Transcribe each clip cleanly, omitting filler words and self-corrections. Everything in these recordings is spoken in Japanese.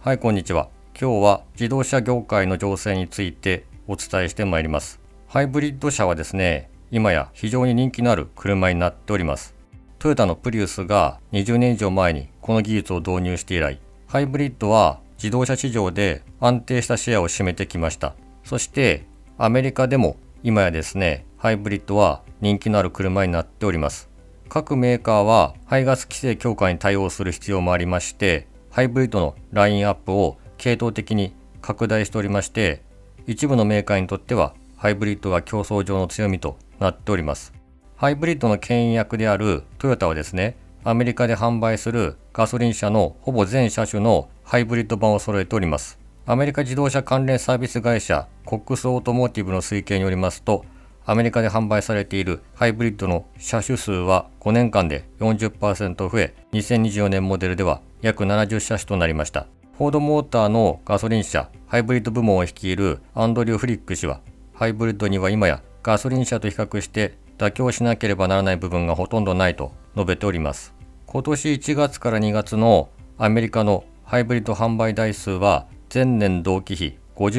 はい、こんにちは。今日は自動車業界の情勢についてお伝えしてまいります。ハイブリッド車はですね、今や非常に人気のある車になっております。トヨタのプリウスが20年以上前にこの技術を導入して以来、ハイブリッドは自動車市場で安定したシェアを占めてきました。そしてアメリカでも今やですね、ハイブリッドは人気のある車になっております。各メーカーは排ガス規制強化に対応する必要もありまして、ハイブリッドのラインアップを系統的に拡大しておりまして、一部のメーカーにとってはハイブリッドが競争上の強みとなっております。ハイブリッドの牽引役であるトヨタはですね、アメリカで販売するガソリン車のほぼ全車種のハイブリッド版を揃えております。アメリカ自動車関連サービス会社コックスオートモーティブの推計によりますと、アメリカで販売されているハイブリッドの車種数は5年間で 40% 増え、2024年モデルでは約70車種となりました。フォードモーターのガソリン車ハイブリッド部門を率いるアンドリュー・フリック氏は、ハイブリッドには今やガソリン車と比較して妥協しなければならない部分がほとんどないと述べております。今年1月から2月のアメリカのハイブリッド販売台数は前年同期比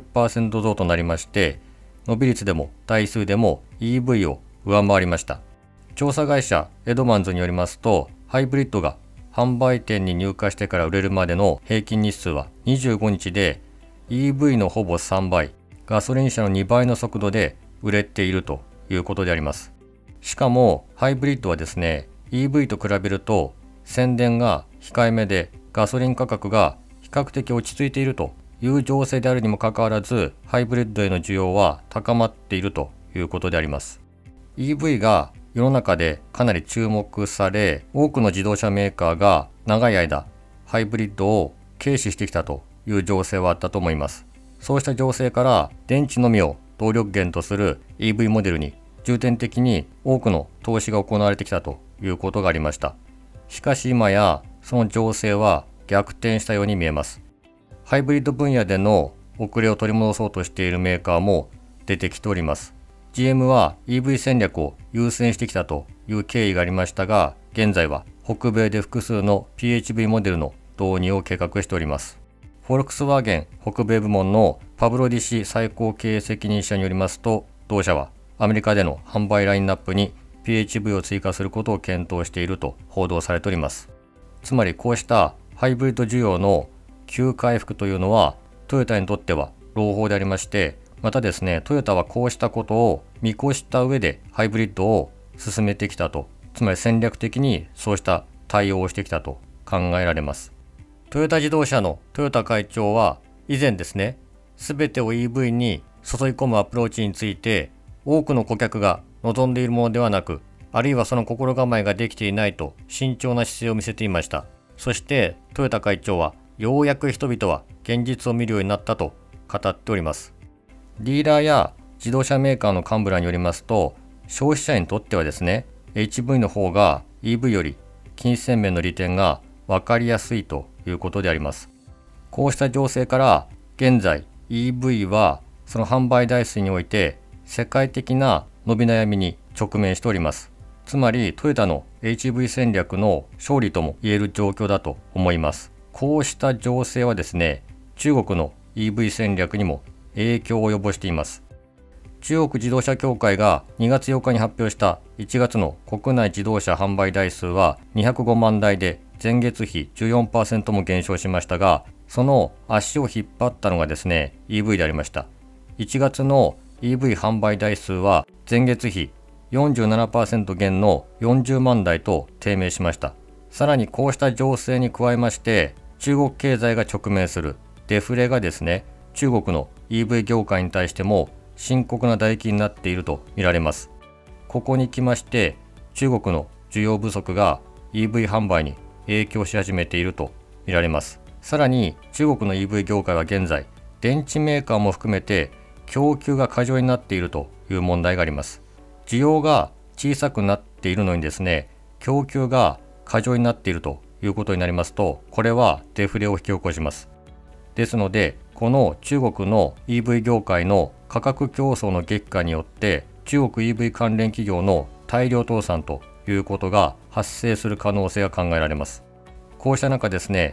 50% 増となりまして、伸び率でも台数でも EV を上回りました。調査会社エドマンズによりますと、ハイブリッドが販売店に入荷してから売れるまでの平均日数は25日で EV のほぼ3倍、ガソリン車の2倍の速度で売れているということであります。しかもハイブリッドはですね、 EV と比べると宣伝が控えめでガソリン価格が比較的落ち着いているという情勢であるにもかかわらず、ハイブリッドへの需要は高まっているということであります。 EV が世の中でかなり注目され、多くの自動車メーカーが長い間ハイブリッドを軽視してきたという情勢はあったと思います。そうした情勢から電池のみを動力源とする EV モデルに重点的に多くの投資が行われてきたということがありました。しかし今やその情勢は逆転したように見えます。ハイブリッド分野での遅れを取り戻そうとしているメーカーも出てきております。GM は EV 戦略を優先してきたという経緯がありましたが、現在は北米で複数の PHV モデルの導入を計画しております。フォルクスワーゲン北米部門のパブロディシ最高経営責任者によりますと、同社はアメリカでの販売ラインナップに PHV を追加することを検討していると報道されております。つまりこうしたハイブリッド需要の急回復というのはトヨタにとっては朗報でありまして、またですね、トヨタはこうしたことを見越した上でハイブリッドを進めてきたと、つまり戦略的にそうした対応をしてきたと考えられます。トヨタ自動車の豊田会長は以前ですね、全てを EV に注い込むアプローチについて多くの顧客が望んでいるものではなく、あるいはその心構えができていないと慎重な姿勢を見せていました。そして豊田会長はようやく人々は現実を見るようになったと語っております。ディーラーや自動車メーカーの幹部らによりますと、消費者にとってはですね、HV の方が EV より金銭面の利点が分かりやすいということであります。こうした情勢から現在 EV はその販売台数において世界的な伸び悩みに直面しております。つまりトヨタの HV 戦略の勝利とも言える状況だと思います。こうした情勢はですね、中国の EV 戦略にも影響を及ぼしています。中国自動車協会が2月8日に発表した1月の国内自動車販売台数は205万台で前月比 14% も減少しましたが、その足を引っ張ったのがですね、EV でありました。1月の EV 販売台数は前月比 47% 減の40万台と低迷しました。さらにこうした情勢に加えまして、中国経済が直面するデフレがですね、中国の EV 業界に対しても深刻な打撃になっていると見られます。ここに来まして中国の需要不足が EV 販売に影響し始めていると見られます。さらに中国の EV 業界は現在電池メーカーも含めて供給が過剰になっているという問題があります。需要が小さくなっているのにですね、供給が過剰になっているということになりますと、これはデフレを引き起こします。ですので、この中国の EV 業界の価格競争の激化によって中国 EV 関連企業の大量倒産ということが発生する可能性が考えられます。こうした中ですね、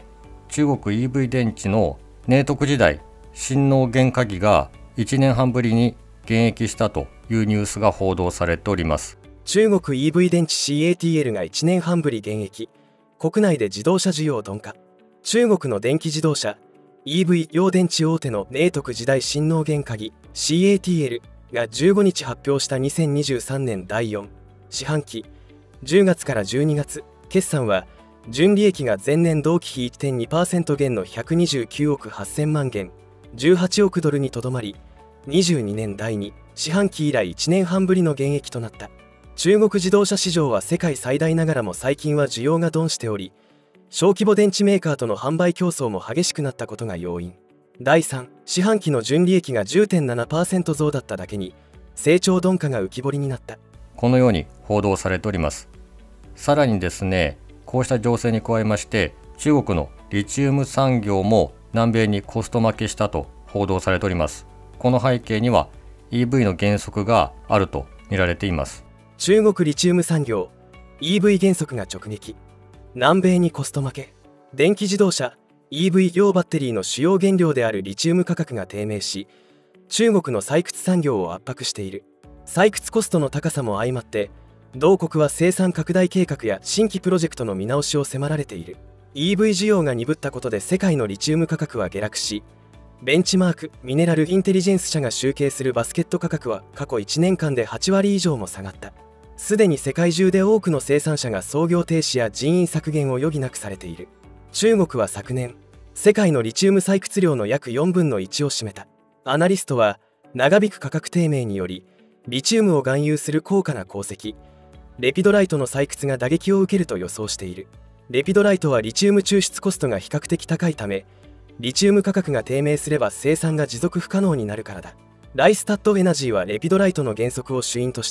中国 EV 電池の寧徳時代新能源化技が1年半ぶりに減益したというニュースが報道されております。 中国 EV 電池 CATL が1年半ぶり減益。国内で自動車需要鈍化。中国の電気自動車 EV 用電池大手の寧徳時代新能源化技 CATL が15日発表した2023年第4四半期10月から12月決算は、純利益が前年同期比 1.2% 減の129億8000万元18億ドルにとどまり、22年第2四半期以来1年半ぶりの減益となった。中国自動車市場は世界最大ながらも最近は需要が鈍しており、小規模電池メーカーとの販売競争も激しくなったことが要因。第3四半期の純利益が 10.7% 増だっただけに、成長鈍化が浮き彫りになった。 このように報道されております。さらにですね、こうした情勢に加えまして、中国のリチウム産業も南米にコスト負けしたと報道されております。この背景には EV の減速があると見られています。 中国リチウム産業 EV 減速が直撃。南米にコスト負け。電気自動車 EV 用バッテリーの主要原料であるリチウム価格が低迷し、中国の採掘産業を圧迫している。採掘コストの高さも相まって、同国は生産拡大計画や新規プロジェクトの見直しを迫られている。 EV 需要が鈍ったことで世界のリチウム価格は下落し、ベンチマーク・ミネラル・インテリジェンス社が集計するバスケット価格は過去1年間で8割以上も下がった。すでに世界中で多くの生産者が操業停止や人員削減を余儀なくされている。中国は昨年、世界のリチウム採掘量の約4分の1を占めた。アナリストは、長引く価格低迷により、リチウムを含有する高価な鉱石、レピドライトの採掘が打撃を受けると予想している。レピドライトはリチウム抽出コストが比較的高いため、リチウム価格が低迷すれば生産が持続不可能になるからだ。ライスタッドエナジーはレピドライトの減速を主因として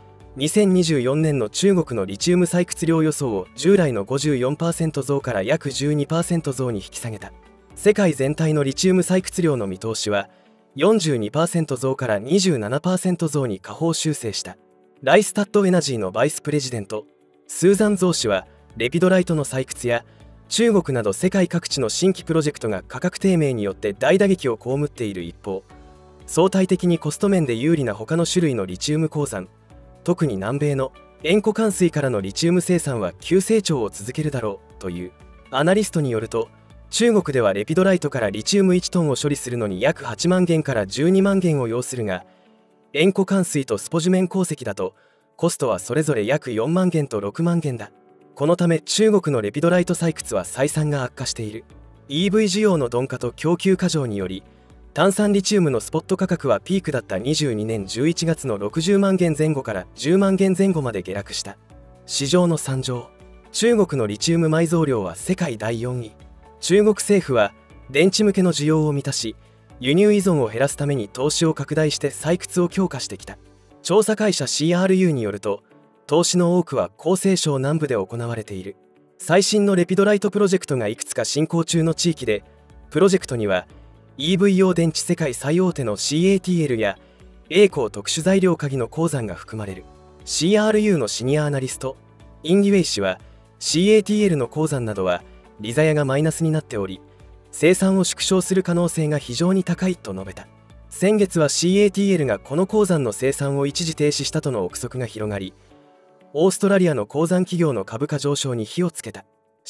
、2024年の中国のリチウム採掘量予想を従来の 54% 増から約 12% 増に引き下げた。世界全体のリチウム採掘量の見通しは 42% 増から 27% 増に下方修正した。ライスタッドエナジーのバイスプレジデントスーザン・ゾー氏は、レピドライトの採掘や中国など世界各地の新規プロジェクトが価格低迷によって大打撃を被っている一方、相対的にコスト面で有利な他の種類のリチウム鉱山、特に南米の塩湖灌水からのリチウム生産は急成長を続けるだろうという。アナリストによると、中国ではレピドライトからリチウム1トンを処理するのに約8万元から12万元を要するが、塩湖灌水とスポジュメン鉱石だとコストはそれぞれ約4万元と6万元だ。このため中国のレピドライト採掘は採算が悪化している。 EV 需要の鈍化と供給過剰により、炭酸リチウムのスポット価格はピークだった22年11月の60万元前後から10万元前後まで下落した。市場の惨状。中国のリチウム埋蔵量は世界第4位。中国政府は電池向けの需要を満たし、輸入依存を減らすために投資を拡大して採掘を強化してきた。調査会社 CRU によると、投資の多くは江西省南部で行われている。最新のレピドライトプロジェクトがいくつか進行中の地域で、プロジェクトにはEV 用電池世界最大手の CATL や栄光特殊材料鍵の鉱山が含まれる。 CRU のシニアアナリストイン・ギウェイ氏は、 CATL の鉱山などは利ざやがマイナスになっており、生産を縮小する可能性が非常に高いと述べた。先月は CATL がこの鉱山の生産を一時停止したとの憶測が広がり、オーストラリアの鉱山企業の株価上昇に火をつけた。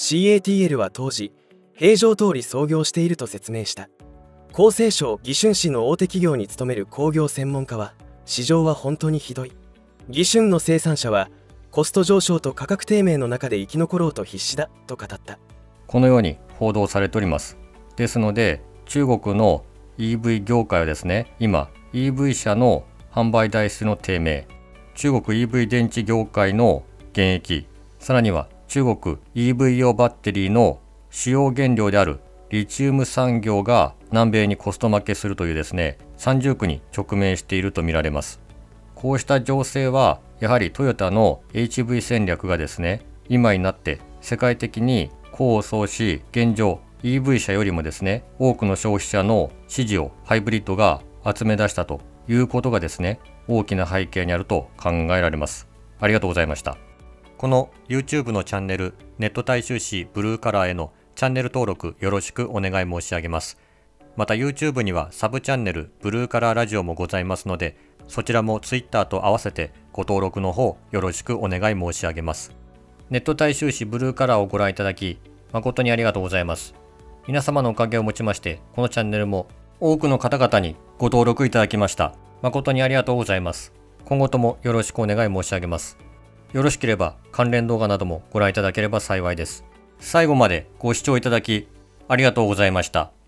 CATL は当時、平常通り操業していると説明した。江西省義春市の大手企業に勤める工業専門家は、市場は本当にひどい。義春の生産者はコスト上昇と価格低迷の中で生き残ろうと必死だと語った。 このように報道されております。ですので中国の EV 業界はですね、今 EV 車の販売台数の低迷、中国 EV 電池業界の減益、さらには中国 EV 用バッテリーの主要原料であるリチウム産業が南米にコスト負けするというですね、三重苦に直面しているとみられます。こうした情勢はやはりトヨタの HV 戦略がですね、今になって世界的に功を奏し、現状 EV 車よりもですね、多くの消費者の支持をハイブリッドが集め出したということがですね、大きな背景にあると考えられます。ありがとうございました。この YouTube のチャンネル、ネット大衆紙ブルーカラーへのチャンネル登録よろしくお願い申し上げます。また YouTube にはサブチャンネルブルーカラーラジオもございますので、そちらも Twitter と合わせてご登録の方よろしくお願い申し上げます。ネット大衆紙ブルーカラーをご覧いただき誠にありがとうございます。皆様のおかげをもちましてこのチャンネルも多くの方々にご登録いただきました。誠にありがとうございます。今後ともよろしくお願い申し上げます。よろしければ関連動画などもご覧いただければ幸いです。最後までご視聴いただきありがとうございました。